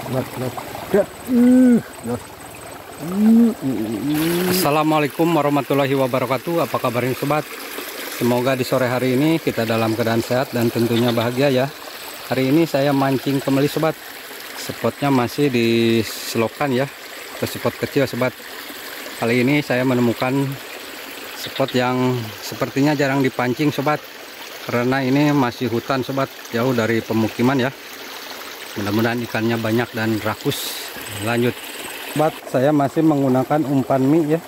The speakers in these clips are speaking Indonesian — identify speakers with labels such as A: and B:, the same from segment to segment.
A: Assalamualaikum warahmatullahi wabarakatuh. Apa kabarnya sobat? Semoga di sore hari ini kita dalam keadaan sehat dan tentunya bahagia ya. Hari ini saya mancing kembali sobat. Spotnya masih di selokan ya, ke spot kecil sobat. Kali ini saya menemukan spot yang sepertinya jarang dipancing sobat, karena ini masih hutan sobat, jauh dari pemukiman ya. Mudah-mudahan ikannya banyak dan rakus. Lanjut sobat, saya masih menggunakan umpan mie ya,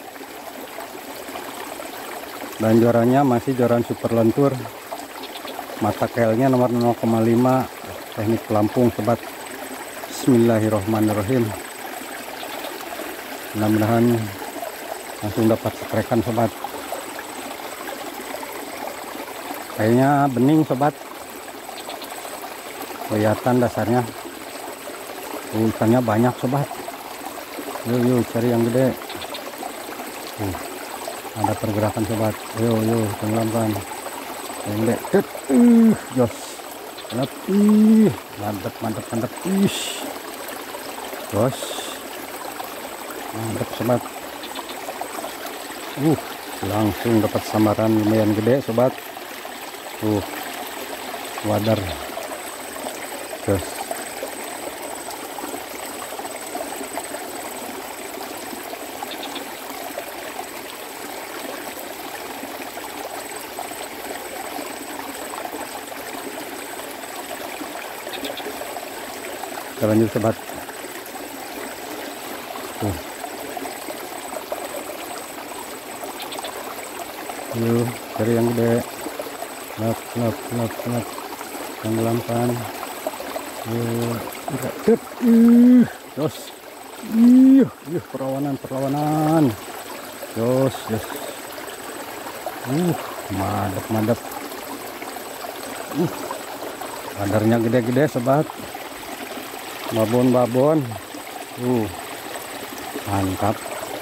A: dan jorannya masih joran super lentur, mata kailnya nomor 0,5, teknik pelampung sobat. Bismillahirrohmanirrohim. Mudah-mudahan langsung dapat sekrekan sobat. Kayaknya bening sobat, kelihatan dasarnya. Ikannya banyak sobat. Yuk cari yang gede. Ada pergerakan sobat. Yuk tenggelamkan yang gede. Jos mantap. Jos mantap sobat. Langsung dapat samaran lumayan gede sobat. Wadar. Jos. Kita lanjut sobat. Yuk cari yang gede. Lap tenggelamkan. Jos. Perlawanan. Jos. Mantap. Wadarnya gede-gede sobat. Babon. Mantap.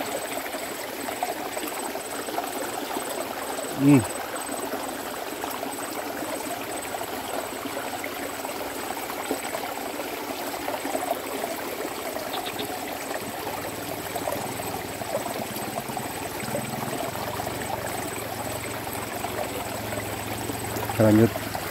A: Lanjut.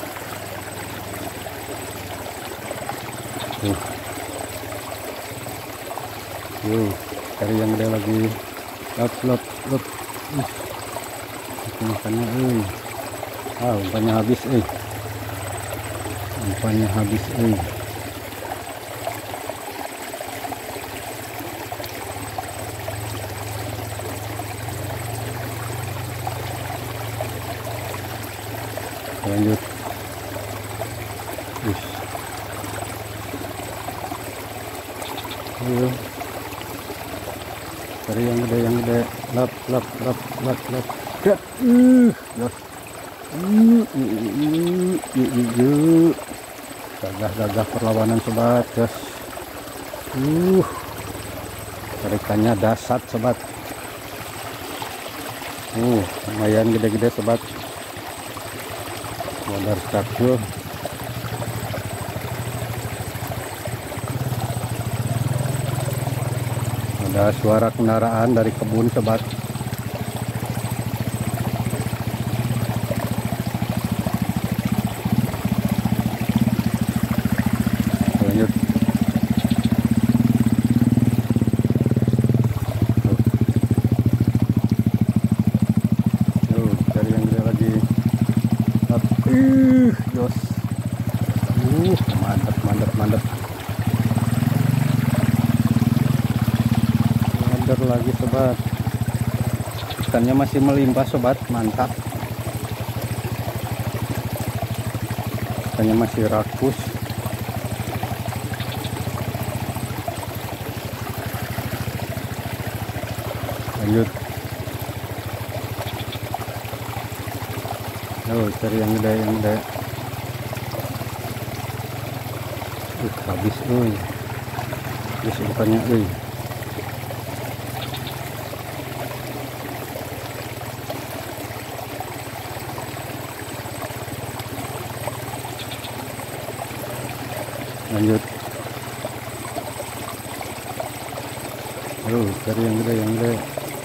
A: Cari yang gede lagi. Lap. Makannya umpannya habis Lanjut. Cari yang gede. Lap. Gagah perlawanan sobat. Jos. Tarikannya dasar sobat. Lumayan gede-gede sobat. Wadar stabil. Ada suara kendaraan dari kebun sobat. Lanjut. Cari yang gede lagi. Jos. Mantap. Wadar lagi sobat. Ikannya masih melimpah sobat, mantap. Ikannya masih rakus. Lanjut. Cari yang gede. Habis umpannya Lanjut. Cari yang gede, yang gede.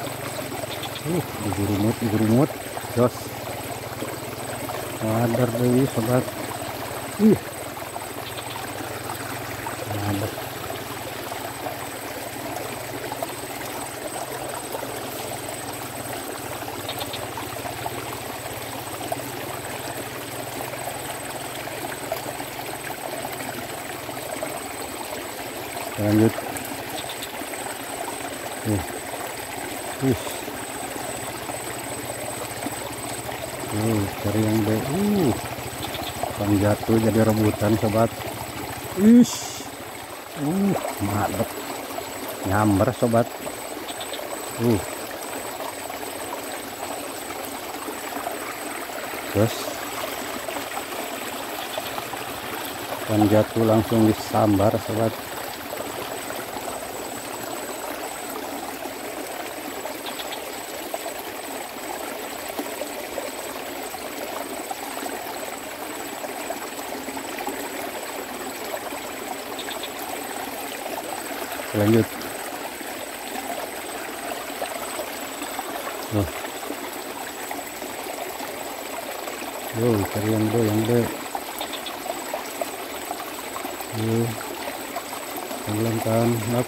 A: Digurumut, jos. Wader deui sobat. Mantap. Lanjut. Cari yang gede. Kan jatuh jadi rebutan sobat. Mantap. Nyamber sobat. Terus kan jatuh langsung disambar sobat. Lanjut. Cari yang gede, yang gede. Tenggelamkan, lap.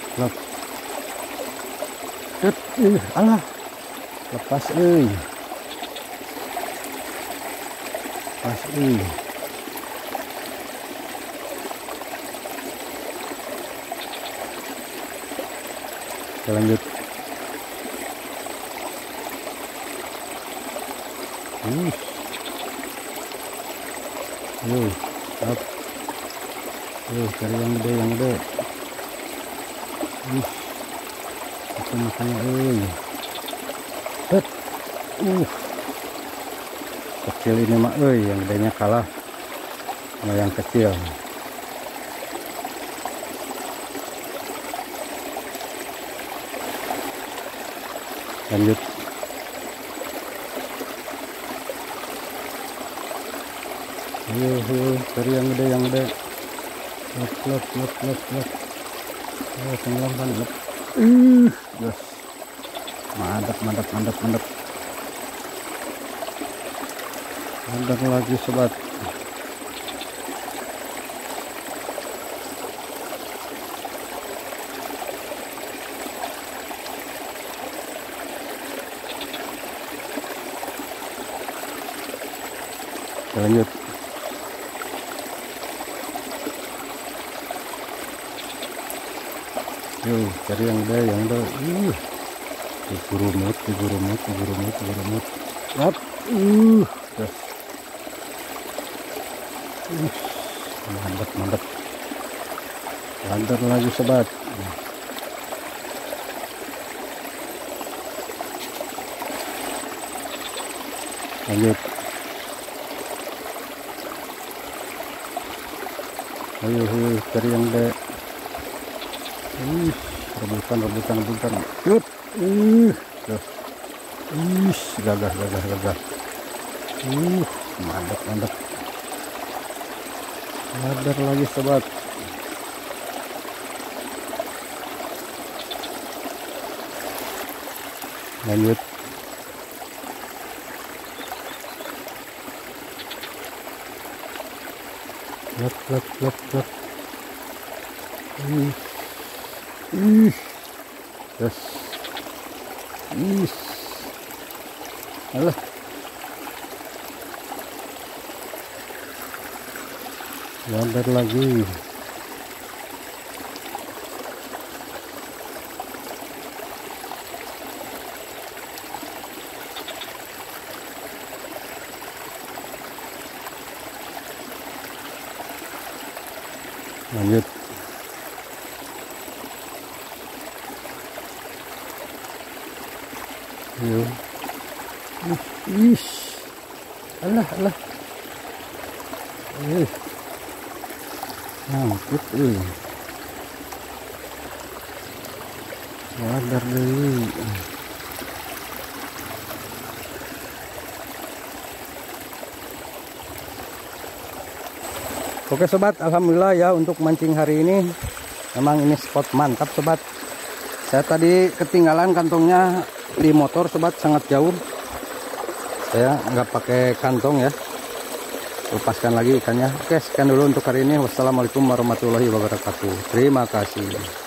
A: Alah, lepas Lanjut. Up. Cari yang gede, yang gede. Itu makanya kecil ini mah yang gedenya kalah sama yang kecil. Lanjut. Cari yang gede, yang gede. Lep. Tenggelamkan, lep. Yes. Mantap. Mantap lagi sobat. Lanjut. Cari yang gede, yang gede. Digurumut. Up. Yes. Mantap. Lantar lagi sobat. Lanjut. Cari yang gede. Rebutan. Yut. Gagah. Mantap. Wader lagi sobat. Lanjut. Lep. Yes. Alah. Wader lagi. Lanjut. Alah. Ngangkut wader deui. Oke sobat, alhamdulillah ya untuk mancing hari ini memang ini spot mantap sobat. Saya tadi ketinggalan kantongnya di motor sobat, sangat jauh. Saya nggak pakai kantong ya. Lepaskan lagi ikannya. Oke, sekian dulu untuk hari ini. Wassalamualaikum warahmatullahi wabarakatuh. Terima kasih.